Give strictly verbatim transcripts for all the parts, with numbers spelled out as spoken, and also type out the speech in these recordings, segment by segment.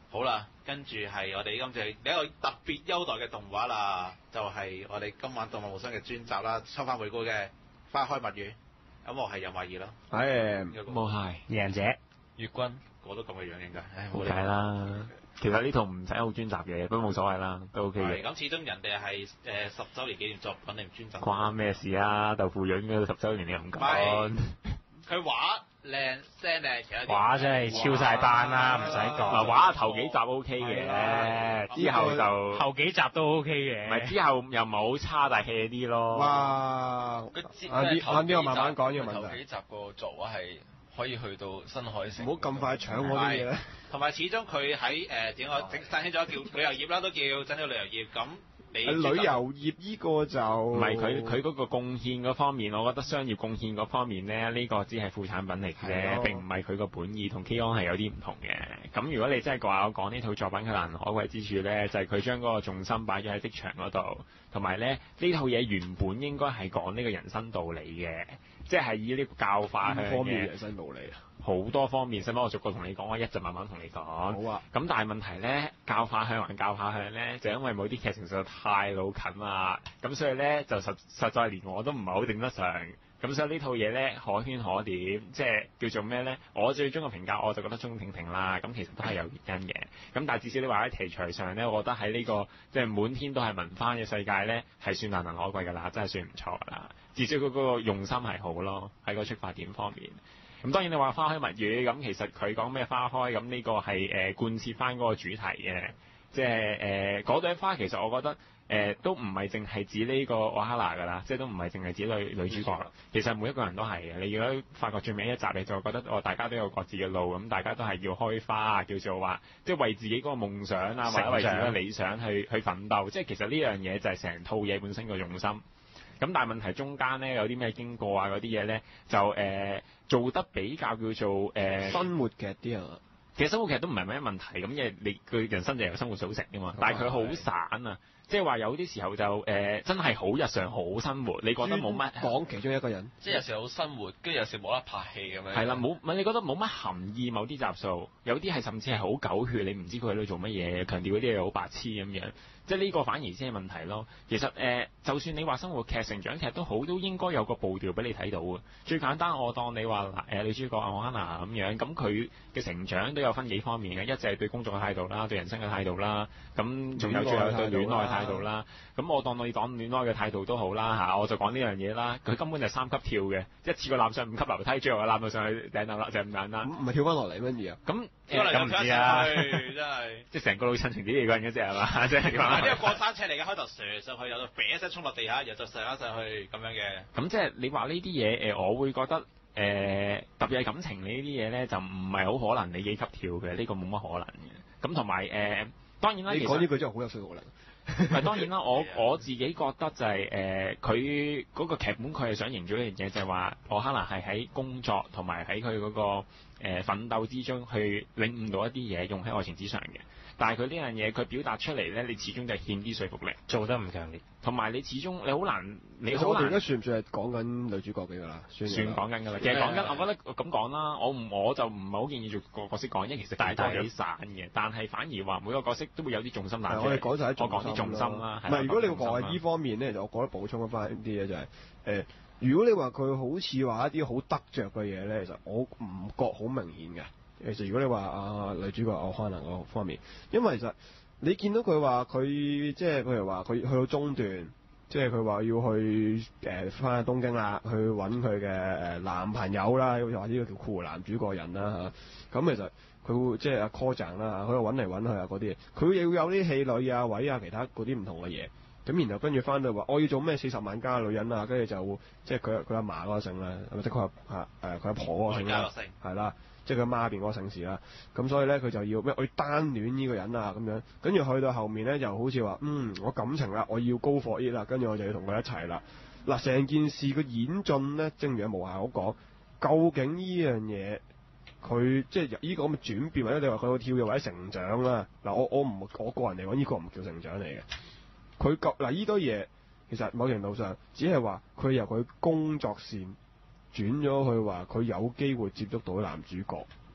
好啦，跟住係我哋今次一個特別優待嘅動畫啦，就係、是、我哋今晚動物無雙嘅專集啦，抽翻回顧嘅《花開物語》。咁我係任華義咯， 係冇係贏者月君， 我都咁嘅樣應該，唉冇計啦。其實呢套唔使好專集嘅，不過冇所謂啦，都 OK 嘅。 咁始終人哋係誒十週年紀念作品，你唔專集。 關咩事啊？豆腐潤嗰十週年你又唔講。 佢畫靚聲靚，其實畫真係超晒班啦，唔使講。 嗱，畫頭幾集 OK 嘅，之後就後幾集都 OK 嘅。 唔係之後又唔係好差，但係 hea 啲咯。 哇！ 佢接啊呢啊呢個慢慢講呢個問題。 頭幾集個作畫係可以去到新海誠。 唔好咁快搶我啲嘢咧。 同埋始終佢喺誒點講整振興咗叫旅遊業啦，都叫振興旅遊業咁。你旅遊業呢個就唔係佢佢嗰個貢獻嗰方面，我覺得商業貢獻嗰方面咧，呢、呢個只係副產品嚟嘅，並唔係佢個本意同 K-On 係有啲唔同嘅。咁如果你真係話我講呢套作品佢難能可貴之處咧，就係佢將嗰個重心擺咗喺職場嗰度，同埋咧呢套嘢原本應該係講呢個人生道理嘅，即係以呢個教化向嘅方面人生道理啊。 好多方面，使唔使我逐個同你講？我一陣慢慢同你講。 好啊。 咁但係問題咧，教化向還教化向咧，就因為某啲劇情實在太老近啦，咁所以咧就實實在連我都唔係好頂得上。咁所以呢套嘢咧可圈可點，即係叫做咩咧？我最終嘅評價我就覺得中平平啦。咁其實都係有原因嘅。咁但係至少你話喺題材上咧，我覺得喺呢、這個即係滿天都係文番嘅世界咧，係算難能可貴㗎啦，真係算唔錯㗎啦。至少佢嗰個用心係好咯，喺個出發點方面。咁當然你話花開物語咁，其實佢講咩花開咁呢個係誒、呃、貫徹翻嗰個主題嘅，即係誒嗰朵花其實我覺得誒、呃、都唔係淨係指呢個瓦哈娜㗎啦，即係都唔係淨係指女女主角啦。其實每一個人都係嘅。你如果發覺最尾一集你就覺得哦，大家都有各自嘅路，咁大家都係要開花，叫做話即係為自己嗰個夢想啊，或者為自己嘅理想去去奮鬥。即係其實呢樣嘢就係成套嘢本身個用心。咁但係問題中間咧有啲咩經過啊嗰啲嘢咧就誒、呃、做得比較叫做誒、呃、 生活劇啲啊， 其實生活劇都唔係咩問題咁，因為你佢人生就由生活組成㗎嘛，但係佢好散啊，即係話有啲時候就誒、呃、真係好日常好生活，你覺得冇乜講其中一個人， 即係有時好生活，跟住有時冇得拍戲咁樣。 係啦，冇咪你覺得冇乜含義，某啲集數有啲係甚至係好狗血，你唔知佢喺度做乜嘢，強調嗰啲嘢好白痴咁樣。即係呢個反而先係問題咯。其實誒、呃，就算你話生活劇、成長劇都好，都應該有個步調俾你睇到嘅。最簡單，我當你話嗱誒女主角阿安娜咁樣，咁佢嘅成長都有分幾方面嘅，一就係對工作嘅態度啦，對人生嘅態度啦，咁仲有最後對戀愛態度啦。咁我當你講戀愛嘅態度都好啦嚇，我就講呢樣嘢啦。佢根本就三級跳嘅，一次過攬上五級樓梯，最後攬到上去頂樓啦，就咁簡單。 唔係跳翻落嚟乜嘢啊？ 咁咁唔知啊， 真係即係成個老親情啲嘢嗰陣嗰隻係嘛？即係點啊？ 呢個過山車嚟嘅，開頭射上去，有到啤一聲衝落地下，然後就上翻上去咁樣嘅。 咁即係你話呢啲嘢誒，我會覺得誒、呃、特別係感情呢啲嘢咧，就唔係好可能你幾級跳嘅，呢、呢個冇乜可能嘅。咁同埋誒，當然啦， 你講呢句真係好有說服力。 係當然啦，我我自己覺得就係、是、誒，佢、呃、嗰個劇本佢係想營造一樣嘢，就係話我可能係喺工作同埋喺佢嗰個誒、呃、奮鬥之中去領悟到一啲嘢，用喺愛情之上嘅。但係佢呢樣嘢佢表達出嚟咧，你始終就係欠啲說服力， 做得唔強烈。 同埋你始終你好難，你好難。 我哋而家算唔算係講緊女主角嘅㗎啦？算算講緊㗎啦。其實講緊，我覺得咁講啦，我唔我就唔係好建議做個角色講，因為其實大多幾散嘅。但係反而話每個角色都會有啲重心攬出嚟。 我哋講就係我講啲重心啦。 唔係，如果你話呢方面咧，就我覺得補充翻啲嘢就係、是、誒、呃，如果你話佢好似話一啲好得着嘅嘢咧，其實我唔覺好明顯嘅。其實如果你話啊女主角我可能嗰方面，因為其實你見到佢話佢即係譬如話佢去到中段，即係佢話要去誒翻去東京啦，去揾佢嘅誒男朋友啦，又或者呢個叫酷男主角人啦嚇。咁其實佢會即係阿 call 站啦，佢又揾嚟揾去啊嗰啲嘢，佢要有啲戲女啊位啊其他嗰啲唔同嘅嘢。咁然後跟住翻到話我要做咩四十萬加女人啊，跟住就即係佢佢阿嫲嗰個姓啦，或者佢阿誒佢阿婆嗰個姓啦，係啦。即係佢媽邊嗰個姓氏啦，咁所以咧佢就要咩？我要單戀呢個人啊咁樣，跟住去到後面咧就好似話，嗯，我感情啦，我要 go for it啦，跟住我就要同佢一齊啦。嗱，成件事個演進咧，正如阿無限好講，究竟呢樣嘢佢即係呢個咁嘅轉變，或者你話佢個跳躍或者成長啦。嗱，我我唔我個人嚟講，呢個唔叫成長嚟嘅。佢嗱呢堆嘢其實某程度上只係話佢由佢工作線轉咗去話佢有機會接觸到男主角，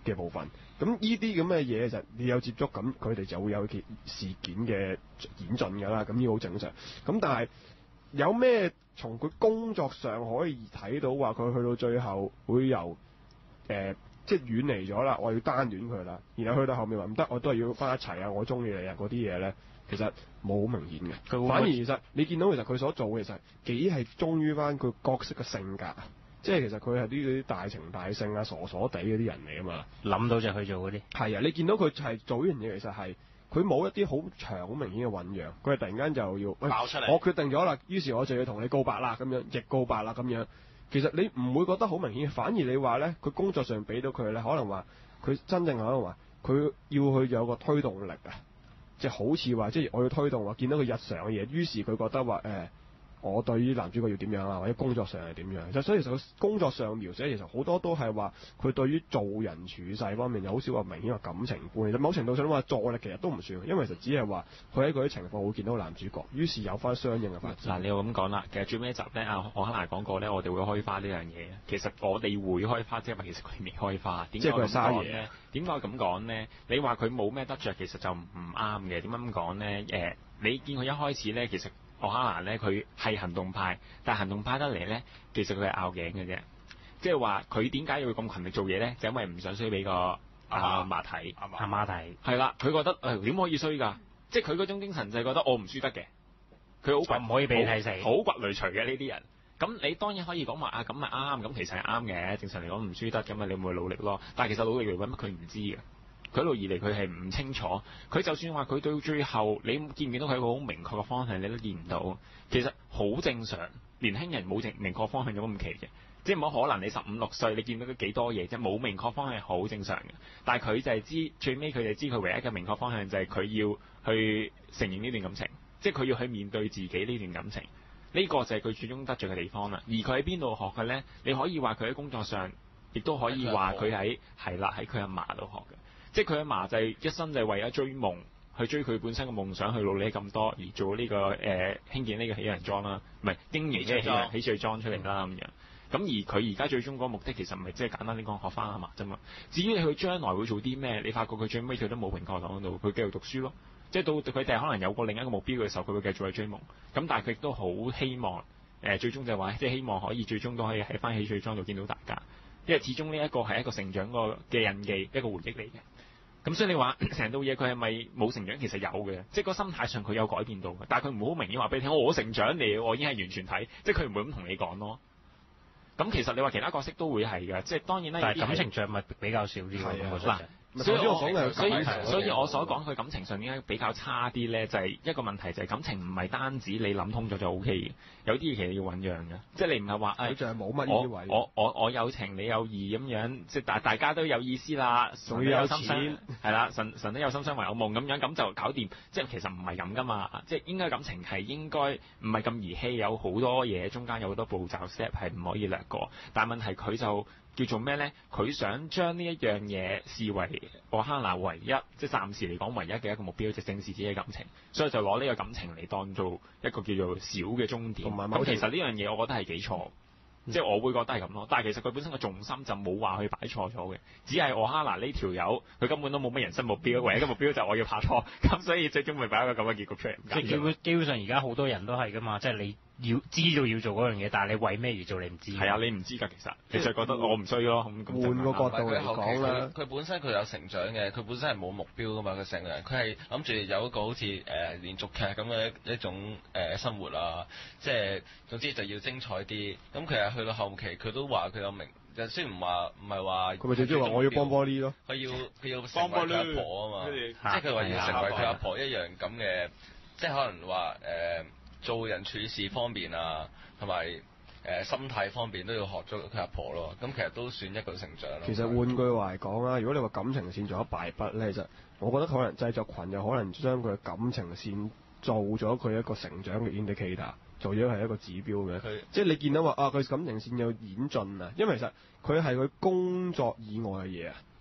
嘅部分。咁呢啲咁嘅嘢就你有接觸，咁佢哋就會有件事件嘅演進㗎啦。咁呢個好正常。咁但係有咩從佢工作上可以睇到話佢去到最後會由誒、呃、即係遠離咗啦，我要單戀佢啦，然後去到後面話唔得，我都係要翻一齊啊，我中意你啊嗰啲嘢咧，其實冇好明顯嘅。 佢會反而其實你見到其實佢所做嘅其實幾係忠於翻佢角色嘅性格啊。即係其實佢係啲嗰啲大情大性啊、傻傻地嗰啲人嚟啊嘛， 諗到就去做嗰啲。 係啊，你見到佢係做呢樣嘢，其實係佢冇一啲好長、好明顯嘅醖釀，佢係突然間就要爆出嚟。 我決定咗啦，於是我就要同你告白啦，咁樣亦告白啦，咁樣。其實你唔會覺得好明顯，反而你話咧，佢工作上俾到佢咧，可能話佢真正可能話佢要去有個推動力啊，即係好似話即係我要推動話見到佢日常嘅嘢，於是佢覺得話誒。欸我對於男主角要點樣啊，或者工作上係點樣？就所以其實佢工作上描寫其實好多都係話佢對於做人處世方面有好少話明顯嘅感情觀。其實某程度上話助力其實都唔算，因為其實只係話佢喺嗰啲情況會見到男主角，於是有翻相應嘅發展。 嗱，你又咁講啦，其實最尾一集咧，阿我克娜講過咧，我哋會開花呢樣嘢。其實我哋會開花，即係話其實佢未開花。點解咁講咧？點解咁講咧？你話佢冇咩得着，其實就唔啱嘅。點解咁講咧？誒、呃，你見佢一開始咧，其實。奧克蘭咧，佢係行動派，但係行動派得嚟咧，其實佢係拗頸嘅啫。即係話佢點解要咁勤力做嘢咧？就因為唔想衰俾個阿媽睇， 阿媽睇係啦。佢覺得誒點、呃、可以衰㗎？即係佢嗰種精神就係覺得我唔輸得嘅。佢好唔可以俾你睇死， 好骨累除嘅呢啲人。咁你當然可以講話啊，咁咪啱，咁其實係啱嘅。正常嚟講唔輸得，咁咪你會努力咯。但係其實努力嚟揾乜佢唔知嘅。佢一路以嚟佢係唔清楚，佢就算話佢到最後，你見唔見到佢一個好明確嘅方向，你都見唔到。其實好正常，年輕人冇正明確方向有咁奇嘅，即係冇可能你十五六歲你見到佢幾多嘢啫，冇明確方向係好正常嘅。但係佢就係知最尾佢就知佢唯一嘅明確方向就係佢要去承認呢段感情，即係佢要去面對自己呢段感情。呢個就係佢最終得著嘅地方啦。而佢喺邊度學嘅咧？你可以話佢喺工作上，亦都可以話佢喺係啦喺佢阿嫲度學嘅。即係佢阿嫲就係一生就係為咗追夢，去追佢本身嘅夢想，去努力咁多，而做呢、這個誒、呃、興建呢個喜人莊啦，唔係經營呢個喜人喜瑞莊出嚟啦咁樣。咁而佢而家最終嗰個目的其實唔係即係簡單啲講學翻阿嫲啫嘛。至於佢將來會做啲咩，你發覺佢最尾佢都冇明確講到，佢繼續讀書咯。即係到佢哋可能有個另一個目標嘅時候，佢會繼續去追夢。咁但係佢亦都好希望誒、呃、最終就係話，即係希望可以最終都可以喺翻喜瑞莊度見到大家，因為始終呢一個係一個成長個嘅印記，一個回憶嚟嘅。咁所以你話成套嘢佢係咪冇成長？其實有嘅，即係個心態上佢有改變到嘅，但係佢唔會好明顯話俾你聽，我成長嚟，我已經係完全睇，即係佢唔會咁同你講咯。咁其實你話其他角色都會係嘅，即係當然啦。但係感情上咪比較少啲咯。嗱，所以我講所以所以我所講佢感情上點解比較差啲咧？就係、是、一個問題就係感情唔係單止你諗通咗就 O K 嘅，有啲嘢其實要醖釀嘅，即係你唔係話誒， 就係冇乜呢啲位。 我我我有情你有義咁樣，即係大大家都有意思啦， 仲要有錢係啦，神神都有心相為有夢咁樣，咁就搞掂。即係其實唔係咁噶嘛，即係應該感情係應該唔係咁兒戲，有好多嘢中間有好多步驟 step 係唔可以略過。但係問題佢就叫做咩咧？佢想將呢一樣嘢視為奧克納唯一，即係暫時嚟講唯一嘅一個目標，就正視自己嘅感情，所以就攞呢個感情嚟當做一個叫做小嘅終點。咁其實呢樣嘢我覺得係幾錯。嗯、即係我會覺得係咁咯，但係其實佢本身嘅重心就冇話去擺錯咗嘅，只係奧哈娜呢條友佢根本都冇乜人生目標，唯一嘅目標就係我要拍拖，咁所以最終咪擺一個咁嘅結局出嚟。 即係基本基本上而家好多人都係噶嘛，即係你要知道要做嗰樣嘢，但係你為咩而做你唔知。係啊，你唔知㗎，其實你就覺得我唔需要咯。換個角度嚟講啦， 佢本身佢有成長嘅，佢本身係冇目標㗎嘛，佢成個人佢係諗住有一個好似誒、呃、連續劇咁嘅一種誒、呃、生活啊，即係總之就要精彩啲。咁其實去到後期佢都話佢有明，就雖然唔話唔係話佢咪最中意話我要幫玻璃咯， 佢要佢要成為佢阿婆啊嘛，即係佢話要成為佢阿婆一樣咁嘅，即係可能話誒、呃、做人處事方面啊，同埋誒心態方面都要學咗佢阿婆咯。咁其實都算一個成長咯。 其實換句話嚟講啦，如果你話感情線做咗敗筆咧，其實我覺得可能製作群又可能將佢嘅感情線做咗佢一個成長嘅 indicator。做咗係一個指標嘅，即係你見到話啊，佢感情線有演進啊，因為其實佢係佢工作以外嘅嘢啊，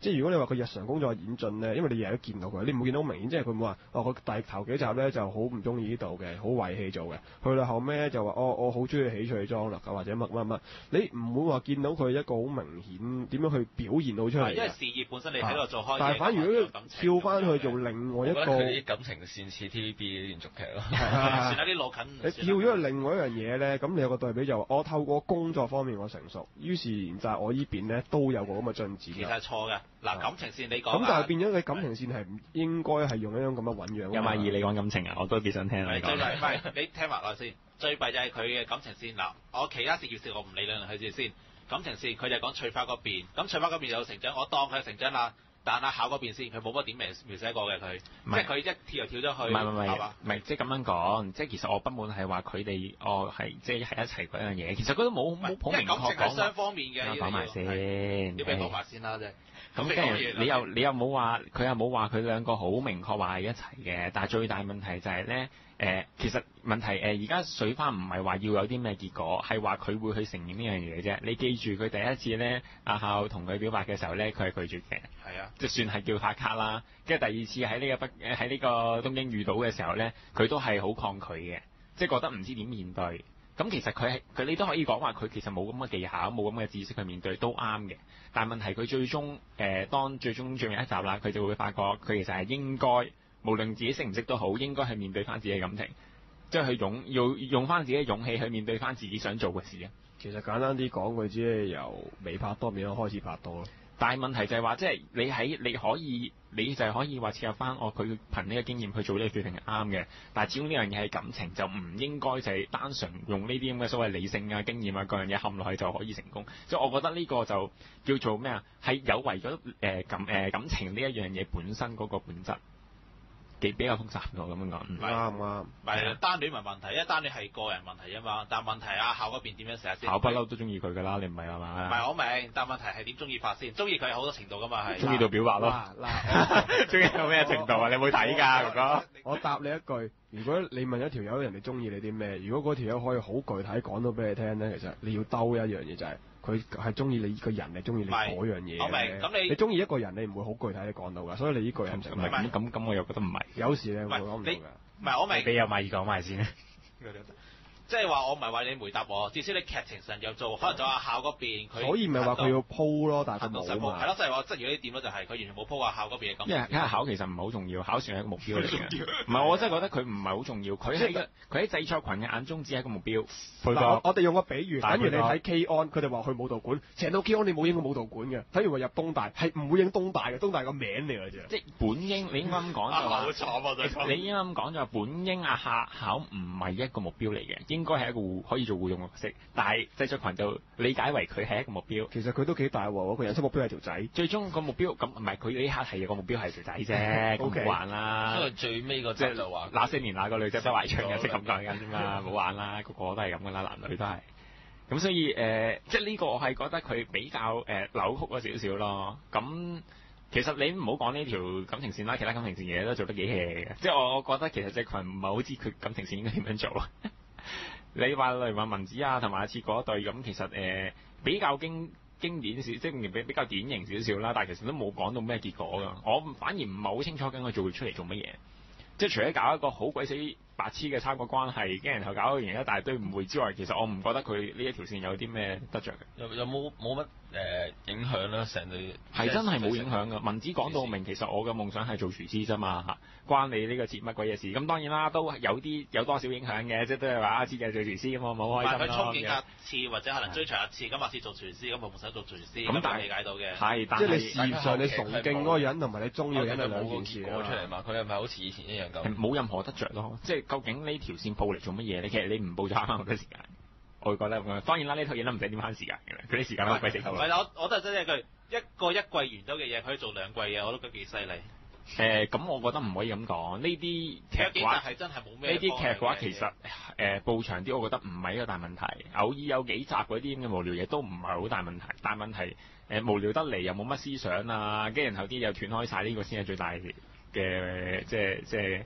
即係如果你話佢日常工作演進咧，因為你日日都見到佢，你唔會見到好明顯，即係佢唔會話哦，佢第頭幾集咧就好唔中意呢度嘅，好為氣做嘅，去到後尾咧就話哦，我好中意喜翠莊啦，或者乜乜乜，你唔會話見到佢一個好明顯點樣去表現到出嚟。 因為事業本身你喺度做開嘢， 但係反而如果跳翻去做另外一個， 我覺得佢啲感情線似 T V B 嘅連續劇咯。 算啦啲老近。 你跳咗去另外一樣嘢咧，咁你有個對比就話，我透過工作方面我成熟，於是然就係我依邊咧都有個咁嘅進展。 其實係錯嘅。嗱，感情線你講。 咁但係變咗你感情線係唔應該係用一種咁嘅醖釀。 有馬二你講感情啊，我都幾想聽你講。 最弊唔係你聽埋落先，最弊就係佢嘅感情線嗱，我其他事業線我唔理論佢住先，感情線佢就係講翠花嗰邊，咁翠花嗰邊有成長，我當佢有成長啦。但阿考嗰邊先，佢冇乜點描描寫過嘅佢，即係佢一跳就跳咗去， 唔係唔係係嘛？ 唔係即係咁樣講，即係其實我不滿係話佢哋哦係即係係一齊嗰樣嘢，其實佢都冇冇好明確講。 因為感情係雙方面嘅， 講埋先， 要俾講埋先啦，即係。 咁跟住你又你又冇話佢又冇話佢兩個好明確話係一齊嘅，但係最大問題就係咧誒，其實問題誒而家水花唔係話要有啲咩結果，係話佢會去承認呢樣嘢啫。你記住佢第一次咧，阿孝同佢表白嘅時候咧，佢係拒絕嘅， 係啊， 即算係叫發卡啦。跟住第二次喺呢個北喺呢個東京遇到嘅時候咧，佢都係好抗拒嘅，即係覺得唔知點面對。咁其實佢係佢你都可以講話佢其實冇咁嘅技巧，冇咁嘅知識去面對都啱嘅。但係問題佢最終誒、呃、當最終最後一集啦，佢就會發覺佢其實係應該無論自己識唔識都好，應該係面對翻自己嘅感情，即係去勇要用翻自己嘅勇氣去面對翻自己想做嘅事啊。 其實簡單啲講，佢只係由未拍拖變咗開始拍拖咯。 但係問題就係話，即係你喺你可以，你就係可以話切入翻，我佢憑呢個經驗去做呢個決定係啱嘅。但係始終呢樣嘢係感情，就唔應該就係單純用呢啲咁嘅所謂理性啊、經驗啊各樣嘢冚落去就可以成功。所以我覺得呢個就叫做咩啊？係有違咗誒感誒、呃、感情呢一樣嘢本身嗰個本質。幾比較複雜咯，咁樣講。 唔啱唔啱？ 唔係單戀唔係問題，因為單戀係個人問題啊嘛。但係問題啊，考嗰邊點樣寫先？ 考不嬲都中意佢㗎啦，你唔係係嘛？ 唔係我明，但係問題係點中意法先？中意佢有好多程度㗎嘛係。 中意到表白咯。嗱，中意到咩程度啊？你有冇睇㗎，哥哥？ 我答你一句，如果你問一條友人哋中意你啲咩，如果嗰條友可以好具體講到俾你聽咧，其實你要兜一樣嘢就係、是。佢係中意你呢個人，你中意你嗰樣嘢。 我明，咁你你中意一個人，你唔會好具體地講到㗎，所以你呢句係唔成。 唔係咁咁咁，我又覺得唔係。有時你會講唔到㗎。 唔係我明。 俾有馬爾講埋先。 即係話我唔係話你回答我，至少你劇情上有做，可能就阿孝嗰邊佢。 所以咪話佢要鋪咯，但係佢冇嘛。 係咯，即係話即係如果你點咯，就係佢完全冇鋪阿孝嗰邊嘅感。 因為因為考其實唔係好重要，考算係一個目標嚟嘅。唔係，我真係覺得佢唔係好重要。佢喺佢喺製作群嘅眼中只係一個目標。 嗱，我哋用個比喻，等於你睇 K-On，佢哋話去舞蹈館，成套 K-On 你冇影過舞蹈館嘅，等於話入東大係唔會影東大嘅，東大個名嚟㗎啫。 即係本應你應該咁講就話， 好慘啊！真係。 你應該咁講就話本應阿考考唔係一個目標嚟嘅，應該係一個互可以做互動嘅角色，但係製作群就理解為佢係一個目標。 其實佢都幾大喎，佢人生目標係條仔。 最終個目標咁唔係佢呢刻係個目標係條仔啫，咁好玩啦。 因為最尾個即係就話那些年那個女仔不懷春嘅，即係咁講緊啫嘛，冇玩啦，個個都係咁噶啦，男女都係。咁所以誒、呃，即係呢個我係覺得佢比較誒、呃、扭曲咗少少咯。咁其實你唔好講呢條感情線啦，其他感情線嘢都做得幾 hea 嘅。即係我我覺得其實隻群唔係好知佢感情線應該點樣做。你話例如話文子啊同埋阿次嗰對咁，其實誒、呃、比較經經典少，即係比比較典型少少啦。但係其實都冇講到咩結果㗎。我反而唔係好清楚緊佢做出嚟做乜嘢。即係除咗搞一個好鬼死白痴嘅三角關係，跟然後搞完一大堆誤會之外，其實我唔覺得佢呢一條線有啲咩得着嘅。 有有冇冇乜誒影響啦？成隊係真係冇影響㗎。文子講到明，其實我嘅夢想係做廚師啫嘛，關你呢個節乜鬼嘢事？咁當然啦，都有啲有多少影響嘅，即係都係話阿次嘅做廚師咁，我冇開心咯。 佢憧憬阿次或者可能追隨阿次，咁阿次做廚師，咁我夢想做廚師，咁但係理解到嘅。 係， 即係你事業上你崇敬嗰個人同埋你中意嘅人係兩件事啊。出嚟嘛，佢係咪好似以前一樣咁？ 冇任何得着咯，即係究竟呢條線報嚟做乜嘢咧？其實你唔報就慳翻好多時間。我會覺得咁，當然啦，呢套嘢都唔使點慳時間嘅，佢啲時間都鬼死夠。 唔係，我我都係真係一句，一個一季完咗嘅嘢，佢做兩季嘅，我都覺得幾犀利。 誒，咁我覺得唔可以咁講。呢啲劇嘅話係真係冇咩。 呢啲劇嘅話，其實誒報長啲，我覺得唔係一個大問題。偶爾有幾集嗰啲咁嘅無聊嘢都唔係好大問題。但問題誒無聊得嚟又冇乜思想啊，跟住然後啲又斷開晒，呢個先係最大嘅，即係即係。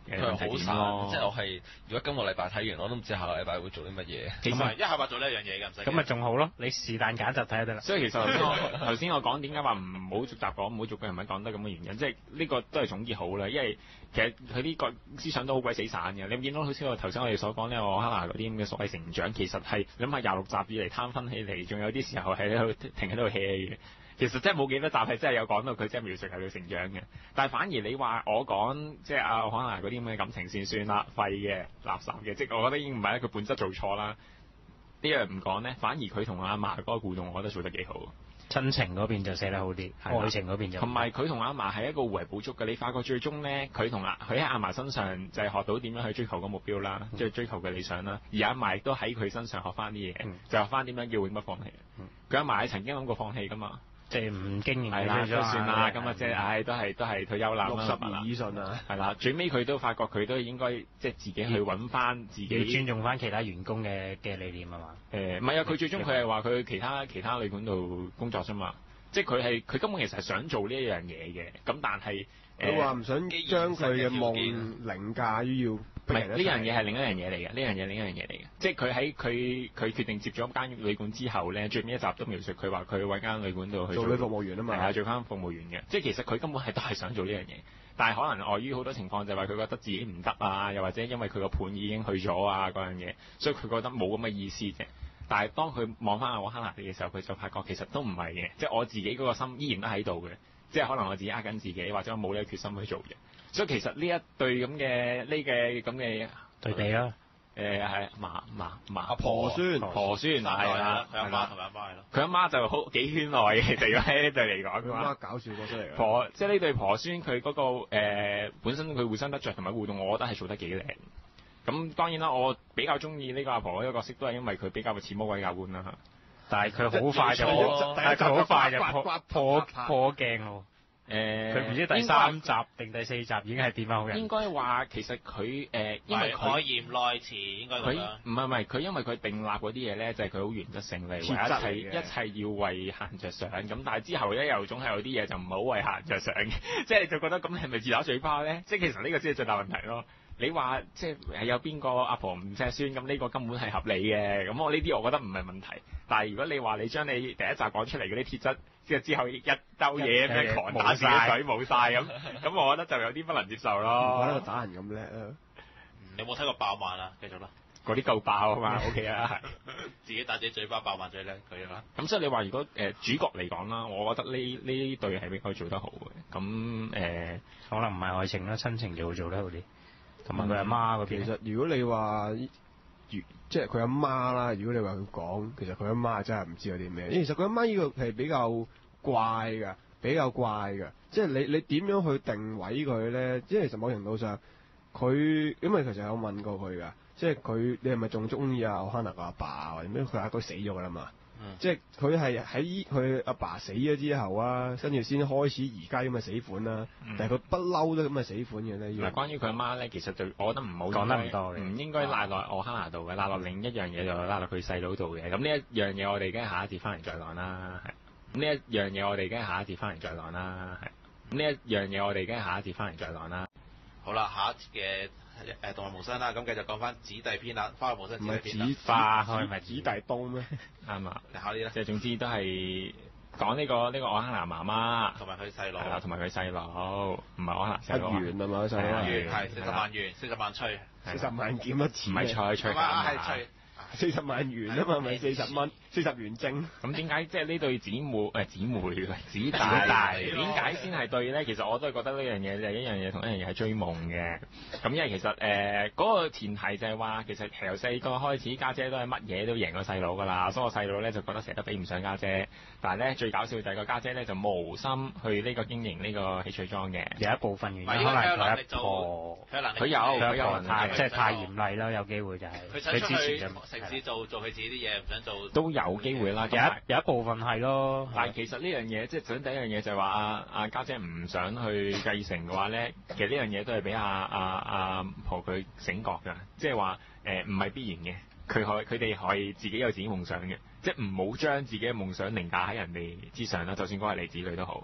嘅佢係好散， 問題點咯。 即係我係如果今個禮拜睇完，我都唔知下個禮拜會做啲乜嘢。 其實同埋一下話做呢一樣嘢㗎，唔使驚。 咁咪仲好咯，你是但揀就睇下得啦。 所以其實頭先我頭先我講點解話唔好逐集講，唔好逐個人物講得咁嘅原因，即係呢個都係總結好啦。因為其實佢呢個思想都好鬼死散嘅。你見到好似我頭先我哋所講呢，我可能嗰啲咁嘅所謂成長，其實係諗下廿六集以嚟攤分起嚟，仲有啲時候係喺度停喺度 hea 嘅。其實真係冇幾多集係真係有講到佢真係描述係佢成長嘅，但係反而你話我講即係阿可能嗰啲咁嘅感情線算啦，廢嘅垃圾嘅，即係我覺得已經唔係一個本質做錯啦。呢樣唔講咧，反而佢同阿嫲嗰個互動，我覺得做得幾好。 親情嗰邊就寫得好啲，愛情嗰邊就同埋佢同阿嫲係一個互為補足嘅。你發覺最終咧，佢同阿佢喺阿嫲身上就係學到點樣去追求個目標啦，即係、嗯、追求嘅理想啦。而阿嫲亦都喺佢身上學翻啲嘢，嗯、就學翻點樣叫永不放棄。佢阿嫲係曾經諗過放棄噶嘛。即係唔經營係啦，都算啦。咁啊，即係唉，都係都係退休啦。 六十年以上啊， 係啦。最尾佢都發覺佢都應該即係自己去揾翻自己， 要尊重翻其他員工嘅嘅理念啊嘛。 誒唔係啊，佢最終佢係話佢去其他其他旅館度工作啫嘛。即係佢係佢根本其實係想做呢一樣嘢嘅。咁但係佢話唔想將佢嘅夢凌駕於要。 唔係呢樣嘢係另一樣嘢嚟嘅，呢樣嘢另一樣嘢嚟嘅。即係佢喺佢佢決定接咗間旅館之後咧，最尾一集都描述佢話佢揾間旅館度去做女服務員啊嘛， 係啊，做翻服務員嘅。即係其實佢根本係都係想做呢樣嘢，但係可能礙於好多情況就係話佢覺得自己唔得啊，又或者因為佢個盤已經去咗啊嗰樣嘢，所以佢覺得冇咁嘅意思啫。但係當佢望翻阿瓦哈納嘅時候，佢就發覺其實都唔係嘅，即係我自己嗰個心依然都喺度嘅，即係可能我自己呃緊自己，或者我冇呢個決心去做嘅。所以其實呢一對咁嘅呢嘅咁嘅對比啦， 誒係嫲嫲嫲阿婆孫婆孫係啦， 佢阿媽同佢阿媽係咯。 佢阿媽就好幾圈內嘅，其實如果喺呢對嚟講嘅話， 佢阿媽搞笑過出嚟。 婆即係呢對婆孫，佢嗰個誒本身佢互相得着同埋互動，我覺得係做得幾靚。咁當然啦，我比較中意呢個阿婆呢個角色，都係因為佢比較似魔鬼教官啦。但係佢好快就破，但係佢好快就破破破鏡喎。誒，佢唔知第三集定第四集已經係變翻好人。應該話其實佢誒，因為佢嫌內詞應該佢唔係唔係佢，因為佢訂立嗰啲嘢咧，就係佢好原則性嚟，為一切一切要為閒着想。咁但係之後咧，又總係有啲嘢就唔好為閒着想嘅，即係就覺得咁係咪自打嘴巴咧？即係其實呢個先係最大問題咯。你話即係有邊個阿婆唔錫孫咁，呢個根本係合理嘅。咁我呢啲我覺得唔係問題。但係如果你話你將你第一集講出嚟嗰啲鐵質，即係之後一兜嘢咩狂打自己水冇晒咁，咁我覺得就有啲不能接受咯。 我覺得打人咁叻啊！ 你有冇睇過爆漫啊？繼續啦。 嗰啲夠爆啊嘛，OK 啊， 自己打自己嘴巴爆漫最叻佢啊。 咁所以你話如果誒、呃、主角嚟講啦，我覺得呢呢對係比較做得好嘅。咁誒、呃、 可能唔係愛情啦，親情就會做得好啲。同埋佢阿媽嗰邊， 其實如果你話，即係佢阿媽啦，如果你話佢講，其實佢阿媽真係唔知有啲咩。其實佢阿媽呢個係比較怪㗎，比較怪㗎。即係你你點樣去定位佢咧？即係其實某程度上，佢因為其實有問過佢㗎，即係佢你係咪仲中意阿奧哈納個阿爸或者咩？佢阿哥死咗㗎啦嘛。嗯、即係佢係喺佢阿爸死咗之後啊，跟住先開始而家咁嘅死款啦。嗯、但係佢不嬲都咁嘅死款嘅咧。 嗱，關於佢阿媽咧，其實就我覺得唔好講得唔多嘅，唔應該賴落奧哈納度嘅，賴落另一樣嘢就賴落佢細佬度嘅。咁呢一樣嘢我哋梗係下一節翻嚟再講啦。係。咁呢一樣嘢我哋梗係下一節翻嚟再講啦。係。咁呢一樣嘢我哋梗係下一節翻嚟再講啦。 好啦，下一節嘅誒動物無雙啦，咁繼續講翻子弟篇啦，花木無雙子弟篇啦。 唔係子花，係咪子弟幫咩？ 啱啊， 你考啲啦。 即係總之都係講呢個呢個奧哈納媽媽同埋佢細佬， 係啦，同埋佢細佬，唔係奧哈納細佬。 一元啊嘛，細佬。 一元係四十萬元，四十萬吹， 四十萬劍一次。 唔係吹吹緊啊，係吹。 四十萬元啊嘛，咪四十蚊，四十元正。 咁點解即係呢對姊妹誒姊妹子弟大點解先係對咧？其實我都係覺得呢樣嘢就係一樣嘢同一樣嘢係追夢嘅。咁因為其實誒嗰、呃那個前提就係話，其實由細個開始家姐，姐都係乜嘢都贏過細佬㗎啦，所以我細佬咧就覺得成日都比唔上家姐，姐。但係咧最搞笑就係個家姐咧就無心去呢個經營呢個喜翠莊嘅，有一部分原因可能佢一個佢有佢有太即係太嚴厲啦，有機會就係、是、佢之前就。 城市做做佢自己啲嘢，唔想做都有機會啦。有一有一部分係咯，但係其實呢樣嘢，即係首先第一樣嘢就係話阿阿家姐唔想去繼承嘅話咧，其實呢樣嘢都係俾阿阿阿婆佢醒覺㗎，即係話誒唔係必然嘅，佢可佢哋可以自己有自己夢想嘅，即係唔好將自己嘅夢想凌駕喺人哋之上啦。就算嗰係你子女都好，